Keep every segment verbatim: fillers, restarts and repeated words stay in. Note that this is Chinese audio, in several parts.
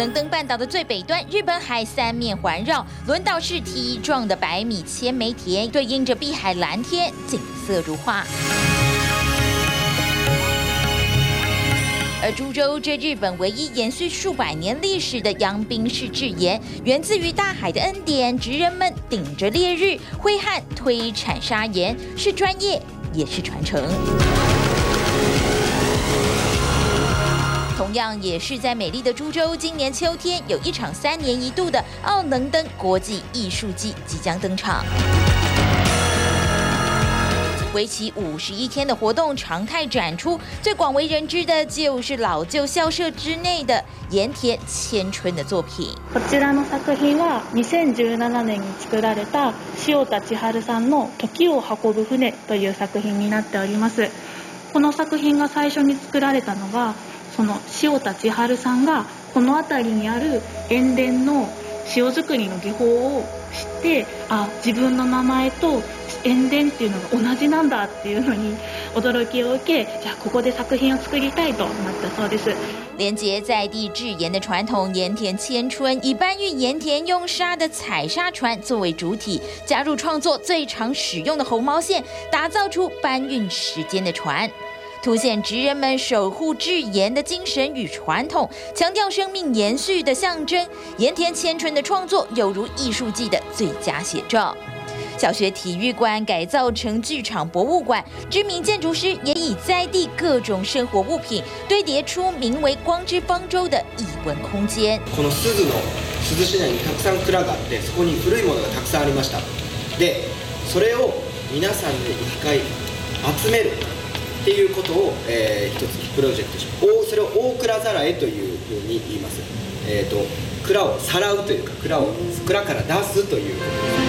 能登半岛的最北端，日本海三面环绕，轮岛是梯状的百米千枚田，对应着碧海蓝天，景色如画。而株洲这日本唯一延续数百年历史的阳滨市制盐，源自于大海的恩典，职人们顶着烈日挥汗推产砂盐，是专业也是传承。同样也是在美丽的株洲，今年秋天有一场三年一度的奥能登国际艺术季即将登场。为期五十一天的活动常态展出，最广为人知的就是老旧校舍之内的盐田千春的作品。 こちらの作品はにせんじゅうななねんに作られた塩田千春さんの時を運ぶ船という作品になっております。この作品が最初に作られたのが、その塩田千春さんがこの辺りにある塩田の塩作りの技法を知って、あ、自分の名前と塩田っていうのが同じなんだっていうのに驚きを受け、じゃあここで作品を作りたいとなったそうです。 连接在地制盐的传统盐田千春，以搬运盐田用沙的采砂船作为主体，加入创作最常使用的红毛线，打造出搬运时间的船。凸显职人们守护制盐的精神与传统，强调生命延续的象征。盐田千春的创作犹如艺术季的最佳写照。小学体育馆改造成剧场博物馆，知名建筑师也以在地各种生活物品堆叠出名为“光之方舟”的艺文空间。 この珠洲の珠洲市内にたくさん蔵があって、そこに古いものがたくさんありました。で、それを皆さんで一回集める。っていうことを、えー、一つプロジェクトします。それを大蔵ざらえというふうに言います。えーと、蔵をさらうというか、蔵を蔵から出すということです。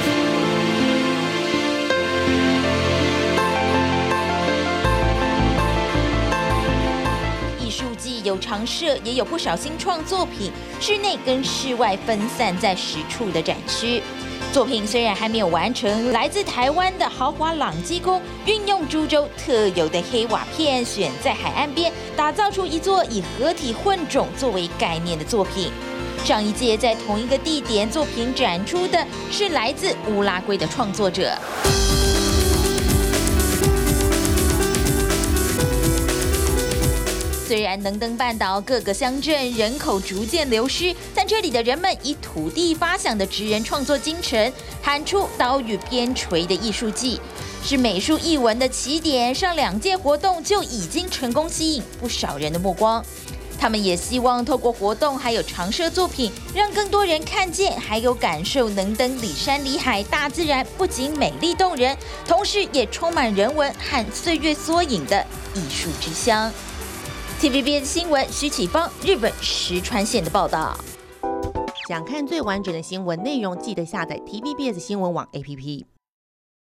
艺术季有常设，也有不少新创作品，室内跟室外分散在十处的展区。作品虽然还没有完成，来自台湾的豪华朗基工运用株洲特有的黑瓦片，选在海岸边，打造出一座以合体混种作为概念的作品。上一届在同一个地点作品展出的是来自乌拉圭的创作者。虽然能登半岛各个乡镇人口逐渐流失，但这里的人们以土地发想的职人创作精神，喊出岛屿边陲的艺术季，是美术艺文的起点。上两届活动就已经成功吸引不少人的目光。他们也希望透过活动还有常设作品，让更多人看见还有感受能登里山里海大自然不仅美丽动人，同时也充满人文和岁月缩影的艺术之乡。T V B S 新闻徐启芳，日本石川县的报道。 想看最完整的新闻内容，记得下载 T V B S 新闻网 A P P。